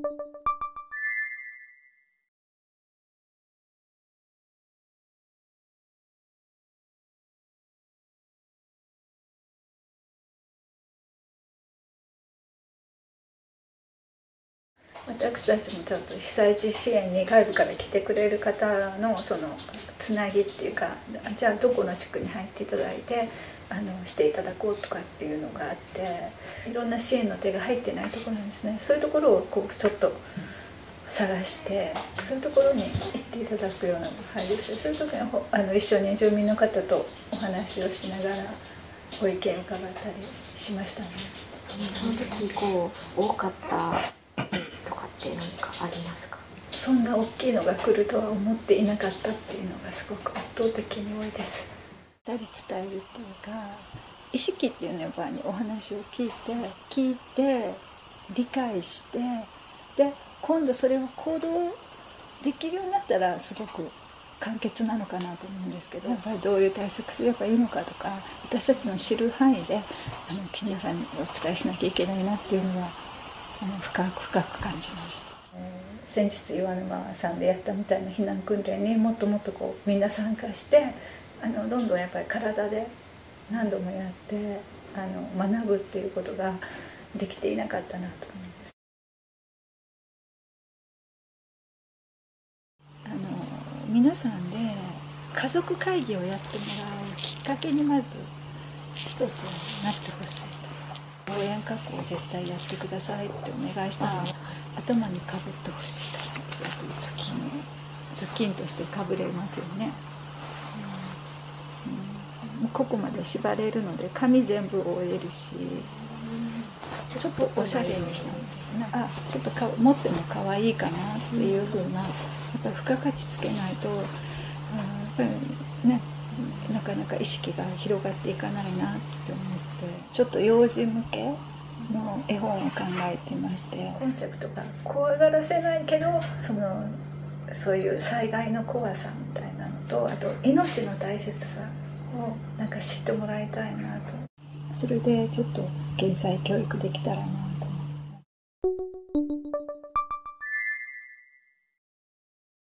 私たちもちょっと被災地支援に外部から来てくれる方のそのつなぎっていうか、じゃあどこの地区に入っていただいてしていただこうとかっていうのがあって、いろんな支援の手が入ってないところなんですね。そういうところをこうちょっと探して、そういうところに行っていただくような配慮して、そういう時に一緒に住民の方とお話をしながらご意見を伺ったりしましたね。 その時こう多かったとかって何かありますか？ そんな大きいのが来るとは思っていなかったっていうのがすごく圧倒的に多いです。伝えるっていうか、意識っていうの場合にお話を聞いて理解して、で今度それを行動できるようになったらすごく簡潔なのかなと思うんですけど、やっぱりどういう対策すればいいのかとか、私たちの知る範囲で吉野さんにお伝えしなきゃいけないなっていうのは深く感じました。先日岩沼さんでやったみたいな避難訓練にもっともっとこうみんな参加して、どんどんやっぱり体で何度もやって学ぶっていうことができていなかったなと思います。皆さんで家族会議をやってもらうきっかけにまず一つになってほしいと。応援学校を絶対やってくださいってお願いしたのを頭にかぶってほしいと思うんです。という時にズッキンとしてかぶれますよね。ここまで縛れるので髪全部覆えるし、ちょっとおしゃれにしたんですね。ちょっと持っても可愛いかなっていう風な、やっぱり付加価値つけないと、やっぱりね、なかなか意識が広がっていかないなって思って、ちょっと幼児向けの絵本を考えてまして、コンセプトが怖がらせないけどそういう災害の怖さみたいなのと、あと命の大切さをなんか知ってもらいたいなと。それでちょっと減災教育できたらな